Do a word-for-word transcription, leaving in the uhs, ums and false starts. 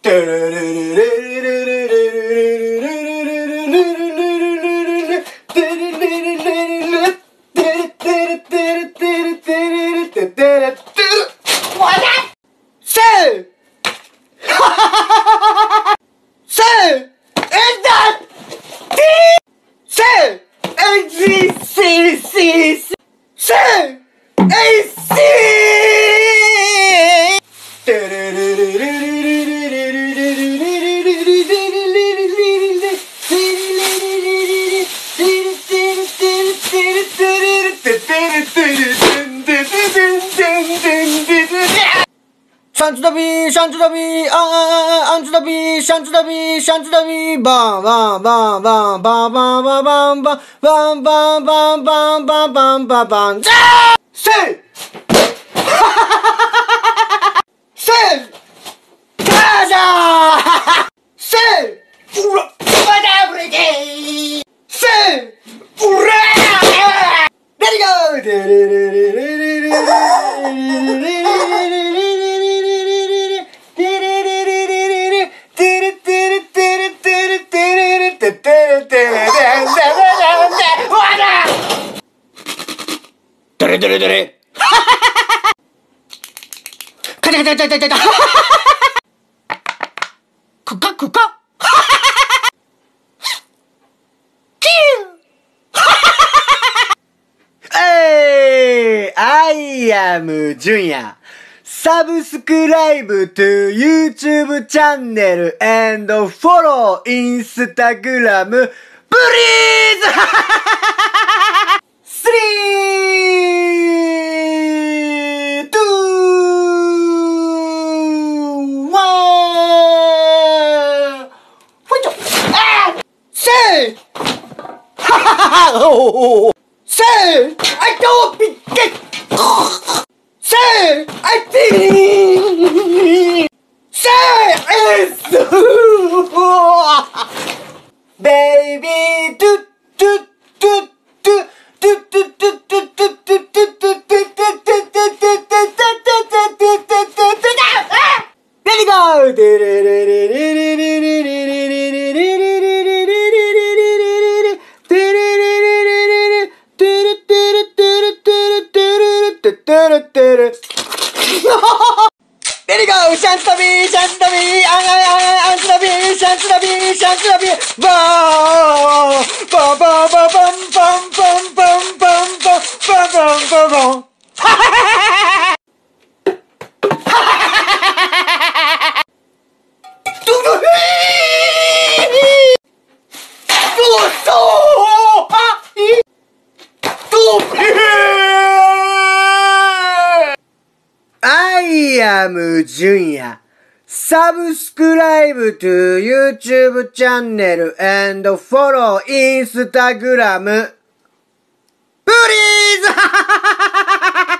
シャンチュダビー、シャンチュダビー、あー、アンチュダビー、シャンチュダビー、シャンチュダビー、バンバンバンバンバンバンバンバンバンバンバンバンバンバンバンバンバン、じゃーせいせいガージャーせいうら、バダブレゲーせいうらーレディゴーデレレレレレレレドレドレドレカチャカチャカチャカチャクカクカキューえー I am Junya Subscribe to YouTube channel and follow Instagram please three, two, one. Ah! Say! Say! I don't be get. Say! I think. Say! It's baby. Do do do do. Let it go! Let it go! Chance to be, chance to be, chance to be, chance to be, chance to be, boom, boom, boom, boom, boom, boom, boom, boom, boom, boom, boom, boom, boom. I am Junya. Subscribe to YouTube channel and follow Instagram. Please!